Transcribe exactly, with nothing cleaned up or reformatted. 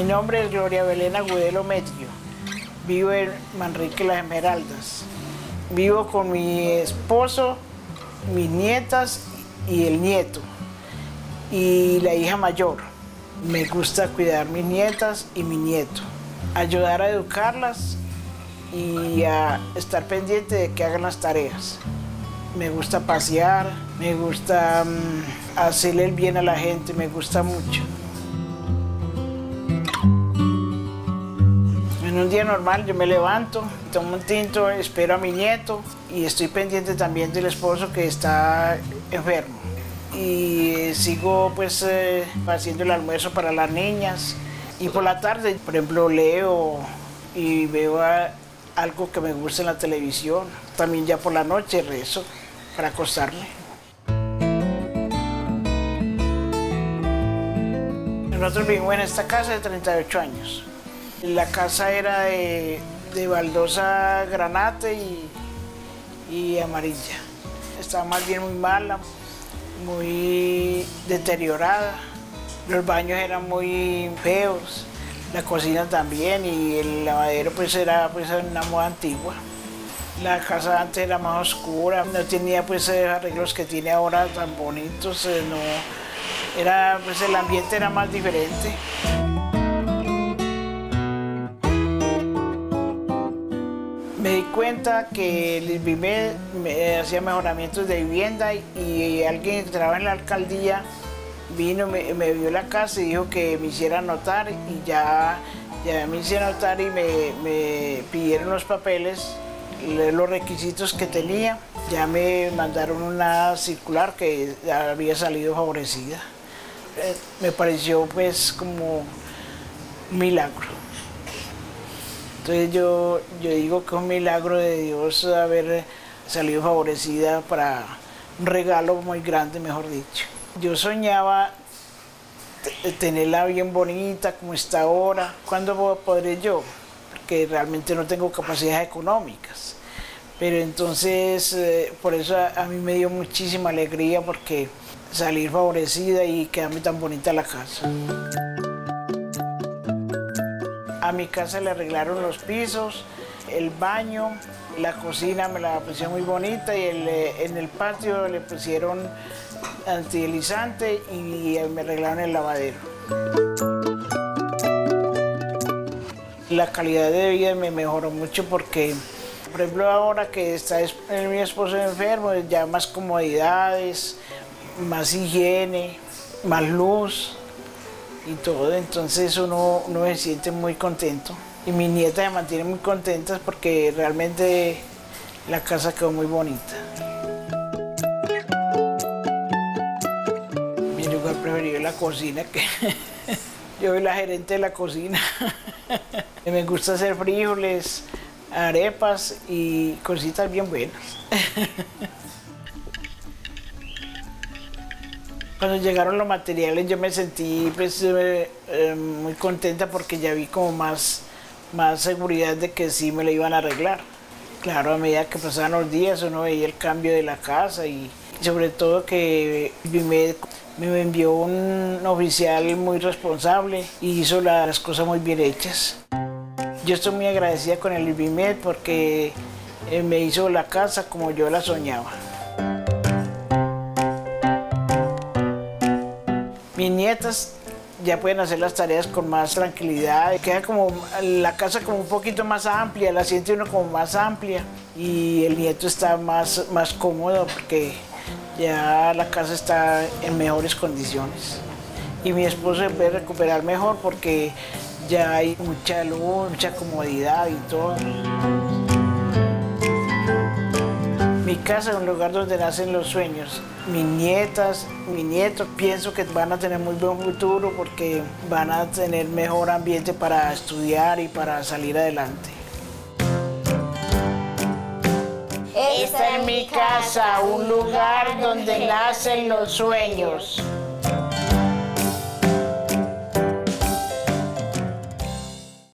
Mi nombre es Gloria Belén Agudelo Metrio. Vivo en Manrique Las Esmeraldas. Vivo con mi esposo, mis nietas y el nieto. Y la hija mayor. Me gusta cuidar mis nietas y mi nieto. Ayudar a educarlas y a estar pendiente de que hagan las tareas. Me gusta pasear, me gusta um, hacerle el bien a la gente, me gusta mucho. En un día normal yo me levanto, tomo un tinto, espero a mi nieto y estoy pendiente también del esposo que está enfermo. Y sigo pues eh, haciendo el almuerzo para las niñas. Y por la tarde, por ejemplo, leo y veo a, algo que me gusta en la televisión. También ya por la noche rezo para acostarme. Nosotros vivimos en esta casa de treinta y ocho años. La casa era de, de baldosa granate y, y amarilla. Estaba más bien muy mala, muy deteriorada. Los baños eran muy feos, la cocina también y el lavadero pues era pues una moda antigua. La casa antes era más oscura, no tenía pues arreglos que tiene ahora tan bonitos, no, era, pues el ambiente era más diferente. Me di cuenta que el INVIMED me hacía mejoramientos de vivienda y, y alguien que trabajaba en la alcaldía vino, me, me vio la casa y dijo que me hiciera notar y ya, ya me hice notar y me, me pidieron los papeles, los requisitos que tenía. Ya me mandaron una circular que había salido favorecida. Eh, me pareció pues como un milagro. Entonces yo, yo digo que es un milagro de Dios haber salido favorecida para un regalo muy grande, mejor dicho. Yo soñaba tenerla bien bonita como está ahora. ¿Cuándo podré yo? Porque realmente no tengo capacidades económicas. Pero entonces, eh, por eso a, a mí me dio muchísima alegría porque salir favorecida y quedarme tan bonita la casa. A mi casa le arreglaron los pisos, el baño, la cocina me la pusieron muy bonita y el, en el patio le pusieron antideslizante y me arreglaron el lavadero. La calidad de vida me mejoró mucho porque, por ejemplo, ahora que está mi esposo enfermo, ya más comodidades, más higiene, más luz y todo, entonces uno, uno se siente muy contento. Y mis nietas se mantienen muy contentas porque realmente la casa quedó muy bonita. Mi lugar preferido es la cocina, que yo soy la gerente de la cocina. Me gusta hacer frijoles, arepas y cositas bien buenas. Cuando llegaron los materiales yo me sentí pues, eh, eh, muy contenta porque ya vi como más, más seguridad de que sí me lo iban a arreglar. Claro, a medida que pasaban los días uno veía el cambio de la casa y sobre todo que me, me envió un oficial muy responsable y hizo las cosas muy bien hechas. Yo estoy muy agradecida con el INVIMED porque eh, me hizo la casa como yo la soñaba. Mis nietas ya pueden hacer las tareas con más tranquilidad. Queda como la casa como un poquito más amplia, la siente uno como más amplia y el nieto está más, más cómodo porque ya la casa está en mejores condiciones. Y mi esposo se puede recuperar mejor porque ya hay mucha luz, mucha comodidad y todo. Mi casa es un lugar donde nacen los sueños. Mis nietas, mis nietos, pienso que van a tener muy buen futuro porque van a tener mejor ambiente para estudiar y para salir adelante. Esta es mi casa, un lugar donde nacen los sueños.